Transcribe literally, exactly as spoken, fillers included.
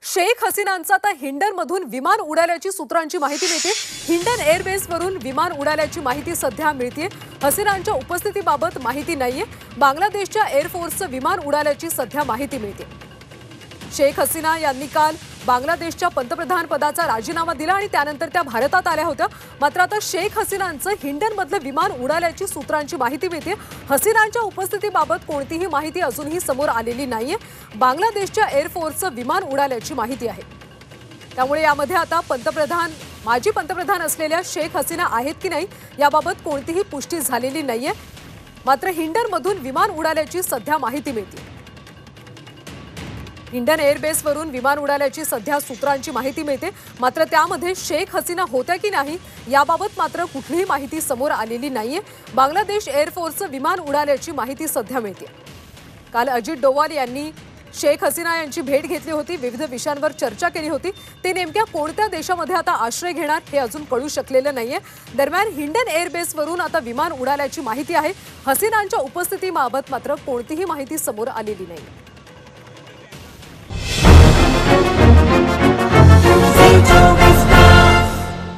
शेख हसीनांचा आता हिंडनमधून विमान उडाल्याची सूत्रांची माहिती मिळते। हिंडन एअरबेसवरून विमान उडाल्याची माहिती सध्या मिळते। हसीनांच्या उपस्थितीबाबत माहिती नाहीये। बांगलादेशच्या एअरफोर्सचं विमान उडाल्याची सध्या माहिती मिळते। शेख हसीना यांनी काल बांगलादेशच्या पंतप्रधान पदाचा राजीनामा दिला आणि त्यानंतर त्या भारतात आल्या होत्या। मात्र आता शेख हसीनांचं हिंडनमधलं विमान उडाल्याची सूत्रांची माहिती मिळते। हसीनांच्या उपस्थितीबाबत कोणतीही माहिती अजूनही समोर आलेली नाहीये। बांगलादेशच्या एअरफोर्सचं विमान उडाल्याची माहिती आहे। त्यामुळे यामध्ये आता पंतप्रधान माजी पंतप्रधान असलेल्या शेख हसीना आहेत की नाही याबाबत कोणतीही पुष्टी झालेली नाहीये। मात्र हिंडनमधून विमान उडाल्याची सध्या माहिती मिळते। हिंडन एअरबेसवरून विमान उडाल्याची सध्या सूत्रांची माहिती मिळते। मात्र त्यामध्ये शेख हसीना होत्या की नाही याबाबत मात्र कुठलीही माहिती समोर आलेली नाहीये। बांगलादेश एअरफोर्सचं विमान उडाल्याची माहिती सध्या मिळते। काल अजित डोवाल यांनी शेख हसीना यांची भेट घेतली होती, विविध विषयांवर चर्चा केली होती। ते नेमक्या कोणत्या देशामध्ये आता आश्रय घेणार हे अजून कळू शकलेलं नाहीये। दरम्यान हिंडन एअरबेसवरून आता विमान उडाल्याची माहिती आहे। हसीनांच्या उपस्थितीबाबत मात्र कोणतीही माहिती समोर आलेली नाही।